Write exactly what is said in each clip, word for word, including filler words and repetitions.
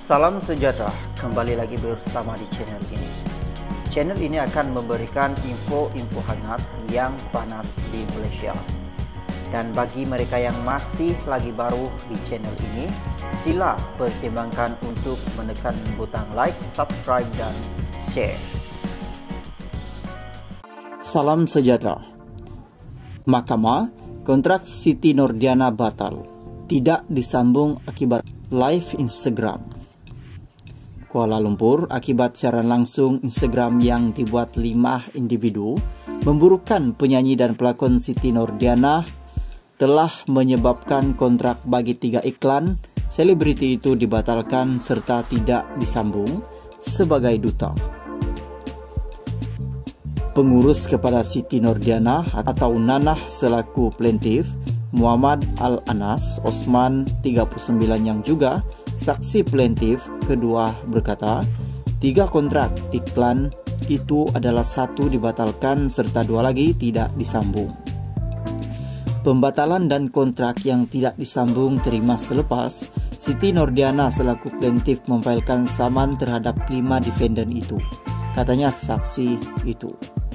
Salam sejahtera, kembali lagi bersama di channel ini. Channel ini akan memberikan info-info hangat yang panas di Malaysia. Dan bagi mereka yang masih lagi baru di channel ini, sila pertimbangkan untuk menekan butang like, subscribe dan share. Salam sejahtera. Mahkamah, kontrak Siti Nurdiana batal, tidak disambung akibat live Instagram. Kuala Lumpur, akibat siaran langsung Instagram yang dibuat lima individu memburukan penyanyi dan pelakon Siti Nurdiana telah menyebabkan kontrak bagi tiga iklan selebriti itu dibatalkan serta tidak disambung sebagai duta. Pengurus kepada Siti Nurdiana atau Nanah selaku plaintiff Muhammad Al-Anas Osman tiga puluh sembilan yang juga saksi plaintiff kedua berkata, tiga kontrak iklan itu adalah satu dibatalkan serta dua lagi tidak disambung. Pembatalan dan kontrak yang tidak disambung terima selepas Siti Nurdiana selaku plaintiff memfailkan saman terhadap lima defendant itu, katanya saksi itu.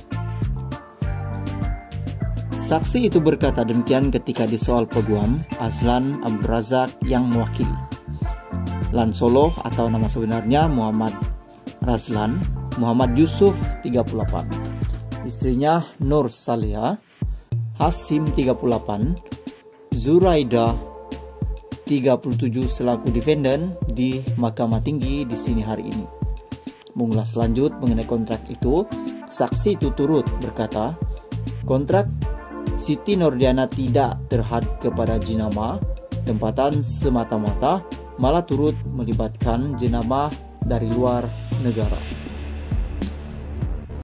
Saksi itu berkata demikian ketika disoal peguam Azlan Abdul Razak yang mewakili. Lan Solo atau nama sebenarnya Muhammad Razlan Muhammad Yusuf tiga puluh delapan, istrinya Nur Salia Hasim tiga puluh delapan, Zuraida tiga puluh tujuh selaku defendant di Mahkamah Tinggi di sini hari ini. Mengulas lanjut mengenai kontrak itu, saksi itu turut berkata, kontrak Siti Nurdiana tidak terhad kepada jenama tempatan semata-mata, malah turut melibatkan jenama dari luar negara.